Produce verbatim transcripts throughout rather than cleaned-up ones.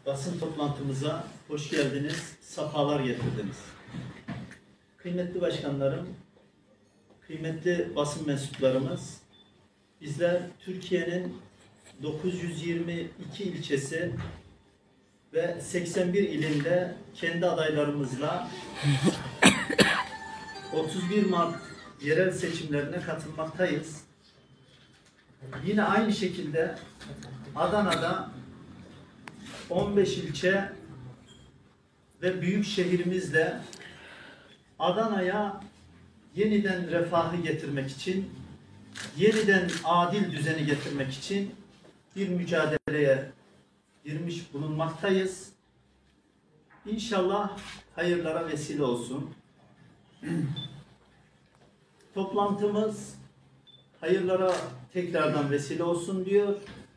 Basın toplantımıza hoş geldiniz, sefalar getirdiniz. Kıymetli başkanlarım, kıymetli basın mensuplarımız, bizler Türkiye'nin dokuz yüz yirmi iki ilçesi ve seksen bir ilinde kendi adaylarımızla otuz bir Mart yerel seçimlerine katılmaktayız. Yine aynı şekilde Adana'da on beş ilçe ve büyük şehrimizle Adana'ya yeniden refahı getirmek için, yeniden adil düzeni getirmek için bir mücadeleye girmiş bulunmaktayız. İnşallah hayırlara vesile olsun. Toplantımız hayırlara tekrardan vesile olsun diyor.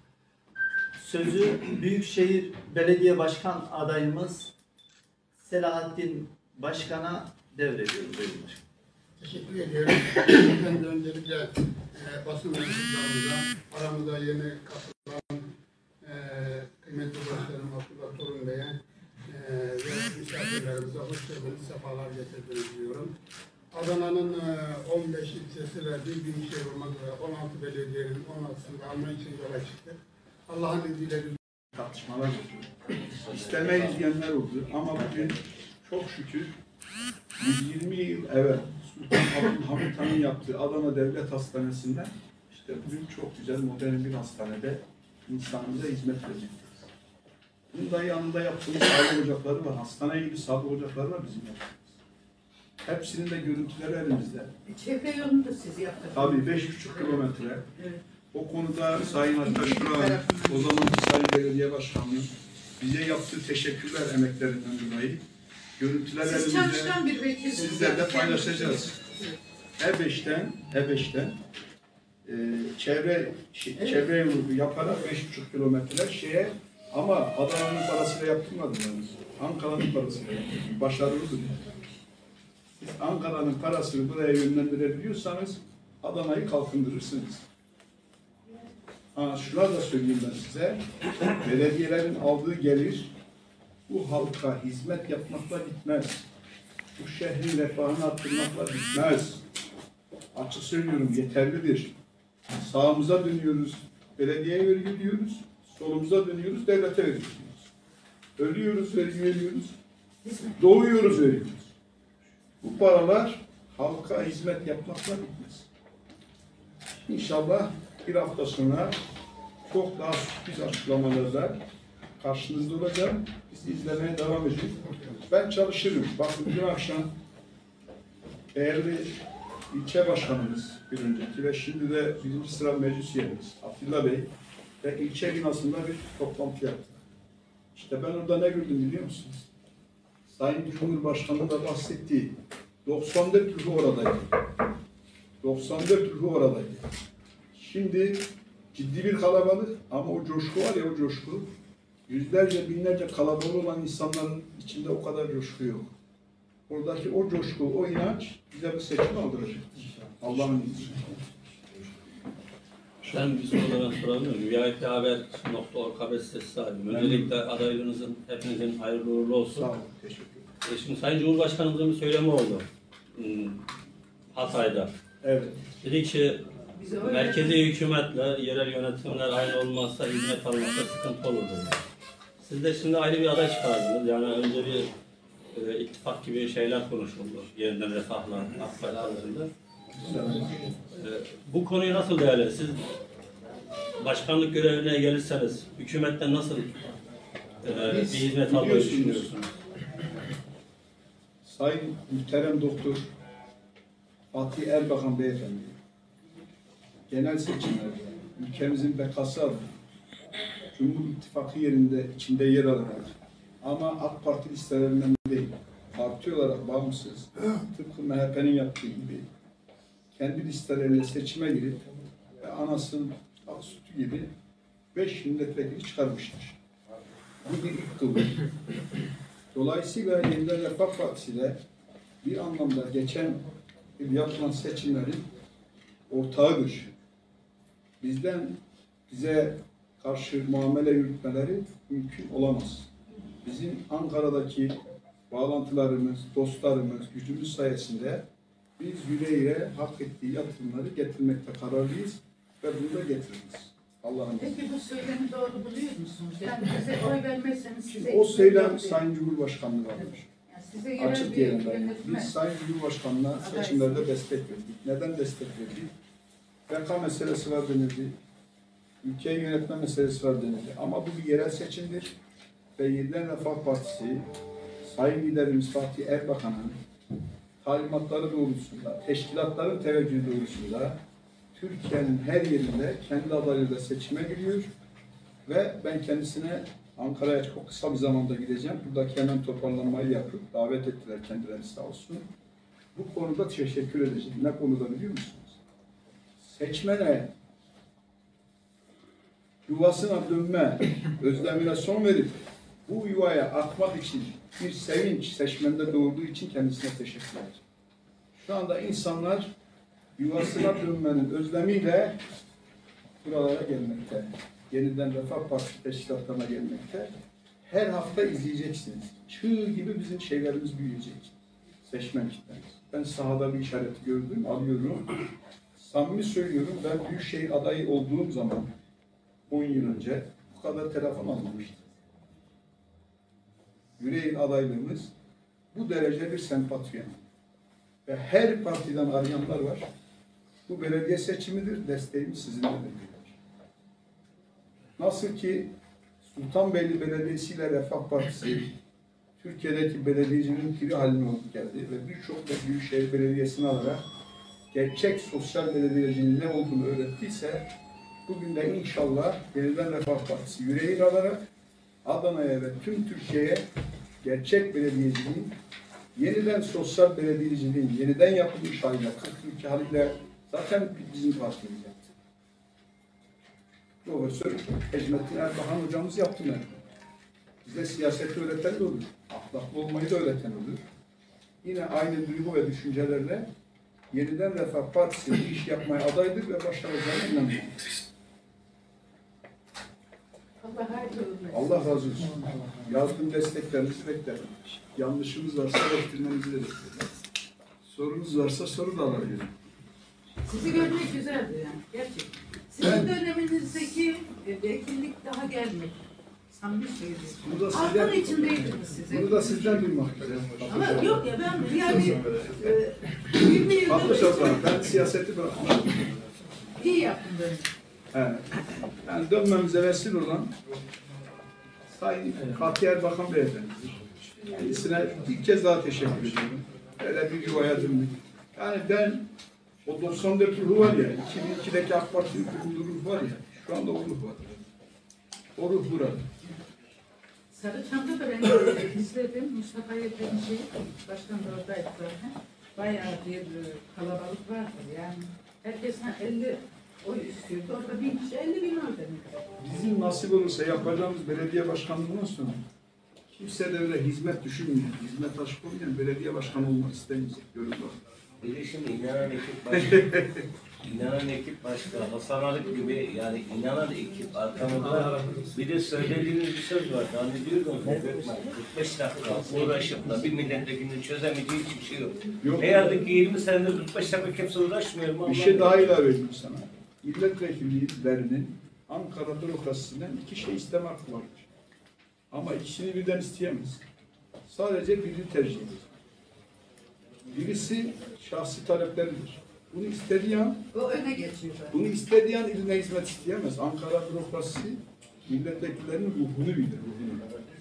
Sözü Büyükşehir Belediye Başkan adayımız Selahattin Başkan'a devrediyoruz. Buyurun başkanım. Teşekkür ediyorum. Ben de öncelikle e, basın mensuplarımıza, aramıza yeni katılan e, kıymetli başkanım Abdullah Torun Bey'e e, ve misafirlerimize hoş geldiniz, sefalar getirdiniz diyorum. Adana'nın e, on beş ilçesi ve bir büyükşehir olmak üzere on altı belediyenin on altısını almak için yola çıktık. Allah'ın izniyle tartışmalar oldu. İstemeyiz diyenler oldu ama bugün çok şükür yüz yirmi yıl evvel Sultan Abdülhamit Han'ın yaptığı Adana Devlet Hastanesi'nden işte bugün çok güzel modern bir hastanede insanımıza hizmet verecektir. Bunun da yanında yaptığımız sağlık ocakları var. Hastane gibi sağlık ocakları var bizim yaptığımız. Hepsinin de görüntüleri elimizde. Çevre yolunu da siz yaptınız. Tabii beş buçuk kilometre. Evet. O konuda Sayın Attaş Duran, o zamanki Sayın Belediye Başkanı'nın bize yaptığı teşekkürler emeklerinden dolayı görüntüler Siz elimizde çalışkan bir vekilisiniz. sizlerle paylaşacağız. E beşten, E beşten e, çevre şey, evet. çevre yolu yaparak beş buçuk kilometre şeye ama Adana'nın parasıyla yaptırmadım yalnız. Ankara'nın parasıyla yaptırdım. Başarılıdır. Siz Ankara'nın parasını buraya yönlendirebiliyorsanız Adana'yı kalkındırırsınız. Ha, şunları da söyleyeyim ben size. Belediyelerin aldığı gelir bu halka hizmet yapmakla bitmez. Bu şehrin refahını arttırmakla bitmez. Açık söylüyorum, yeterlidir. Sağımıza dönüyoruz, belediyeye vergi ödüyoruz. Solumuza dönüyoruz, devlete vergi ödüyoruz. Ölüyoruz, vergi veriyoruz. Doğuyoruz, veriyoruz. Bu paralar halka hizmet yapmakla bitmez. İnşallah bir hafta sonra çok daha sürpriz açıklamalarla karşınızda olacağım. Bizi izlemeye devam edin. Ben çalışırım. Bakın dün akşam değerli ilçe başkanımız bir önceki ve şimdi de birinci sıra meclis üyemiz Abdullah Bey ve ilçe binasında bir toplantı yaptık. İşte ben orada ne gördüm biliyor musunuz? Sayın Cumhurbaşkanı da bahsettiği doksan dört ruhu oradaydı. doksan dört ruhu oradaydı. Şimdi ciddi bir kalabalık ama o coşku var ya o coşku yüzlerce binlerce kalabalık olan insanların içinde o kadar coşku yok. Oradaki o coşku, o inanç bize bir seçim aldıracaktır. Allah'ın izniyle. Ben bir sorulardan sorabilir miyim? V I P haber nokta org haber sitesi sahibim. Öncelikle adaylığınızın hepinizin hayırlı uğurlu olsun. Sağ olun, teşekkür ederim. E şimdi Sayın Cumhurbaşkanımızın bir söylemi oldu. Hatay'da. Evet. Dedi ki merkezi hükümetle yerel yönetimler aynı olmazsa hizmet almakta sıkıntı olur dedi. Siz de şimdi ayrı bir aday çıkardınız. Yani önce bir e, ittifak gibi şeyler konuşuldu. Yeniden refahla AK Parti arasında. E, bu konuyu nasıl değerlendirirsiniz? Siz başkanlık görevine gelirseniz hükümetten nasıl e, bir hizmet almayı düşünüyorsunuz? Sayın Muhterem Doktor Fatih Erbakan Beyefendi genel seçimlerde ülkemizin bekası adına Cumhur İttifakı yerinde içinde yer alarak ama AK Parti listelerinden değil, parti olarak bağımsız, tıpkı M H P'nin yaptığı gibi kendi listeleriyle seçime girip ve anasının ak sütü gibi beş milletvekili çıkarmıştır. Bu bir ilk kıvır. Dolayısıyla Yeniden Refah Partisi de bir anlamda geçen yıl yapılan seçimlerin ortağıdır. Bizden bize karşı muamele yürütmeleri mümkün olamaz. bizim Ankara'daki bağlantılarımız, dostlarımız, gücümüz sayesinde biz Yüreğir'e hak ettiği yatırımları getirmekte kararlıyız ve bunu da getiririz. Allah'ın izniyle. Peki bu söylemi doğru buluyor musunuz? Yani bize oy vermezseniz size... O söylem Sayın Cumhurbaşkanlığı vardır. Yani size göre Açık bir diyelim ben. yönetme. Biz Sayın Cumhurbaşkanı'na seçimlerde destek verdik. Neden destek verdik? B K meselesi var denildi. Ülkeyi yönetme meselesi var denildi. Ama bu bir yerel seçimdir. Ve Yenilen Refah Partisi, Sayın Liderimiz Fatih Erbakan'ın talimatları doğrultusunda, teşkilatların teveccühü doğrultusunda Türkiye'nin her yerinde kendi adayıyla seçime giriyor. Ve ben kendisine Ankara'ya çok kısa bir zamanda gideceğim. Buradaki hemen toparlanmayı yapıp davet ettiler kendileri sağ olsun. Bu konuda teşekkür edeceğim. Ne konuda biliyor musunuz? Seçmene yuvasına dönme özlemine son verip bu yuvaya atmak için bir sevinç seçmende doğduğu için kendisine teşekkür ederim. Şu anda insanlar yuvasına dönmenin özlemiyle buralara gelmekte. Yeniden Refah Partisi teşkilatlarına gelmekte. Her hafta izleyeceksiniz. Çığ gibi bizim şeylerimiz büyüyecek. Seçmen kitlemiz. Ben sahada bir işareti gördüm, alıyorum. Samimi söylüyorum, ben Büyükşehir adayı olduğum zaman on yıl önce bu kadar telefon almamıştım. Yüreğin adaylığımız bu derece bir sempati yani. Ve her partiden arayanlar var. Bu belediye seçimidir, desteğimiz sizinle diyorlar. Nasıl ki Sultanbeyli Belediyesi ile Refah Partisi Türkiye'deki belediyecinin piri haline oldu geldi ve birçok da Büyükşehir Belediyesi'ni alarak gerçek sosyal belediyeciliğin ne olduğunu öğrettiyse bugün de inşallah Yeniden Refah Partisi yüreğin alarak Adana'ya ve tüm Türkiye'ye gerçek belediyeciliğin, yeniden sosyal belediyeciliğin yeniden yapılmış haliyle, kırk iki haliyle zaten bizim partimiz yaptı. Profesör Ecmettin Erbakan hocamız yaptı mı? Bize siyaseti öğreten de olur. Ahlaklı olmayı da öğreten olur. Yine aynı duygu ve düşüncelerle Yeniden Refah Partisi bir iş yapmaya adaydır ve başaracağına inanıyorum. Allah hayırlı olsun. Allah razı olsun. Yardım desteklerinizi beklerim. Yanlışımız varsa eleştirmenizi de beklerim. Sorunuz varsa soru da alabilirim. Sizi görmek güzeldi yani. Gerçekten. Sizin döneminizdeki e, vekillik daha gelmedi. Samimi Bunu da söylüyorum. sizden, Altın içindeydiniz size. bunu da sizden duymak istedim. Ama yok ya ben yani e, yirmi yıldır Haklısın o zaman. Ben siyaseti bırakmışım. iyi yaptım böyle. He. Yani dönmemize vesile olan Sayın Fatih Erbakan Beyefendi. Kendisine bir kez daha teşekkür ediyorum. Böyle bir yuvaya döndük. Yani ben o doksan dört ruhu var ya, iki bin ikideki AK Parti'nin kurulduğu ruh var ya, şu anda o ruh var. O ruh burada. Sarıçam'da da ben de izledim. Mustafa Yeterinci başkan da oradaydı zaten. Bayağı bir e, kalabalık vardı yani. Herkes ha, elli oy istiyordu. Orada bin kişi elli bin oy demek. Bizim nasip olursa yapacağımız belediye başkanlığından sonra kimse de öyle hizmet düşünmüyor. Hizmet aşkı olmayan belediye başkanı olmak istemeyecek. Görün bak. Bir de şimdi inanan ekip başka, inanan ekip başka, Hasan Arık gibi yani inanan ekip arkamızda bir de söylediğiniz bir söz var. Hani diyordum kırk beş dakika uğraşıp da bir milletvekilinin çözemeyeceği hiçbir şey yok. Yok. Ne yazık ki yirmi senedir kırk beş dakika kimse uğraşmıyor mu? Bir şey daha ilave edeyim sana. Milletvekillerinin Ankara bürokrasisinden iki şey isteme hakkı vardır. Ama ikisini birden isteyemez. Sadece birini tercih eder. Birisi şahsi talepleridir. Bunu istediği an, O öne geçiyor. bunu istediği an iline hizmet isteyemez. Ankara bürokrasisi milletvekillerinin ruhunu bilir, ruhunu.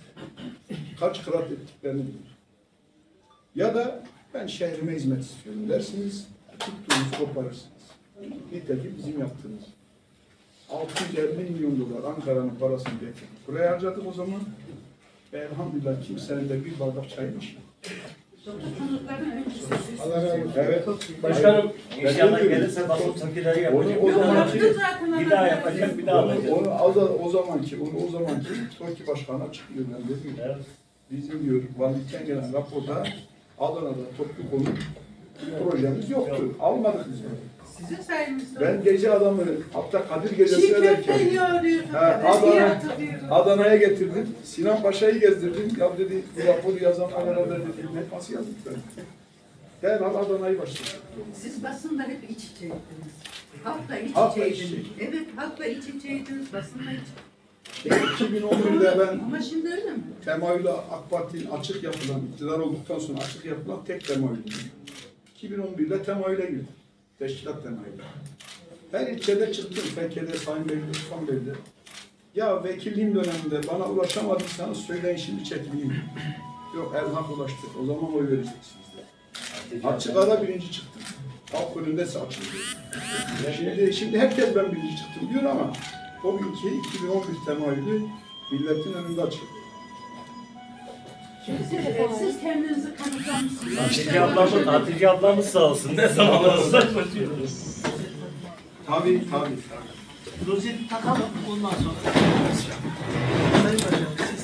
Kaç kırat ettiklerini bilir. Ya da ben şehrime hizmet istiyorum dersiniz, tuttuğunuz koparırsınız. Nitekim bizim yaptığımız. altı yüz elli milyon dolar Ankara'nın parasını getirdik. Buraya harcadık o zaman. Ve elhamdülillah kimsenin de bir bardak çaymış. Çocukların öncüsü siz. Allah razı olsun. Evet. Başkanım Ben inşallah de diyorum. gelirse basın tepkileri Onu yapacak. o Bir daha zamanki, yapacak. zaten Bir daha yapacak, bir daha onu, alacak. onu o, da- o zamanki, onu o zamanki TOKİ Başkanı açıklıyor. Ben de diyor. Evet. Bizim diyor, valilikten gelen raporda Adana'da toplu konut projemiz yoktu. Almadık biz bunu. Sizin sayenizde. Ben gece adamı, hatta Kadir Çiğ gecesi köfte ederken yiyor diyor. Ha, Ben iyi Adana, hatırlıyorum. Adana'ya getirdim. Sinan Paşa'yı gezdirdim. Ya dedi, bu raporu yazanlarla beraber dedim. Ne nasıl yazdık ben? Derhal Adana'yı başladım. Siz basınla hep iç içeydiniz. Halkla iç Halkla iç içeydiniz. içe. Evet, halkla iç içeydiniz, basınla iç. iki bin on birde ben Ama şimdi öyle mi? temayülü AK Parti'nin açık yapılan, iktidar olduktan sonra açık yapılan tek temayülü. iki bin on birde temayüle girdim. Teşkilat temayülü. Her ilçede çıktım. Fekke'de, Sayın Bey'de, Osman Bey'de. Ya vekilliğim döneminde bana ulaşamadıysanız söyleyin şimdi çekileyim. Yok Erhak ulaştık. O zaman oy vereceksiniz de. Açık ara birinci çıktım. Halk önündeyse açıldı. Şimdi, şimdi herkes ben birinci çıktım diyor ama o günkü iki bin on bir temayülü milletin önünde açıldı. Şimdi siz, siz kendinizi kanıtlamışsınız. Hatice ablamız, Hatice ablamız sağ olsun. Ne zaman uzaklaşıyoruz. Tabii tabii. Rozeti takalım ondan sonra. Sayın Başkanım siz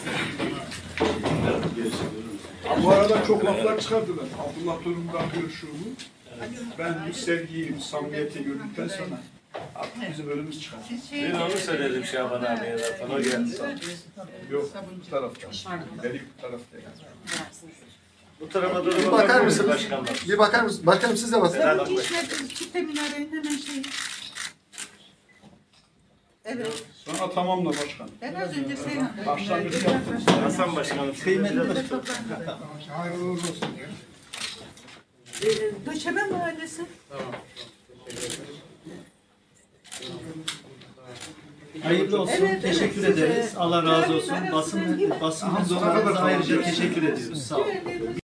Ha, bu arada çok laflar çıkardılar. Abdullah Torun'dan bir şu bu. Ben bu sevgiyi, samimiyeti gördükten sonra artık bizim önümüz çıkar. Ben onu söyledim Şaban abiye zaten. O geldi. Yok, bu tarafta. Belik bu tarafta. Bu tarafa doğru Bir bakar mısınız? Başkanlar. Bir bakar mısınız? Başkanım siz de bakın. Selam. Çabuk işlediniz, çifte minarenin hemen şey. Evet, Sonra tamamla başkan. ben az önce Seyhan. Başlangıç yaptım. Hasan Başkanım. kıymetli Hayırlı uğurlu olsun diyor. Ee, Döşeme Mahallesi. hayırlı olsun. Evet, Teşekkür evet, size- ederiz. Allah razı olsun. Tabii, Basın arasından basın Aha, mensuplarına sonuna kadar ayrıca kalacak. teşekkür ediyoruz. Sağ olun. Güvenliğimiz